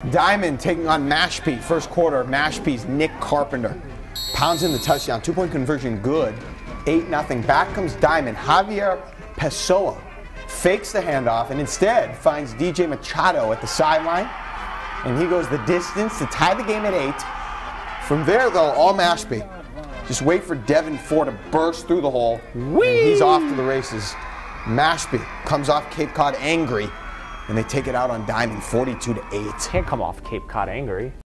Diamond taking on Mashpee. First quarter, Mashpee's Nick Carpenter. Pounds in the touchdown. 2-point conversion good. 8-0. Back comes Diamond. Javier Pessoa fakes the handoff and instead finds DJ Machado at the sideline. And he goes the distance to tie the game at 8. From there, though, all Mashpee. Just wait for Devin Ford to burst through the hole. And he's off to the races. Mashpee comes off Cape Cod angry, and they take it out on Diamond 42-8. Can't come off Cape Cod angry.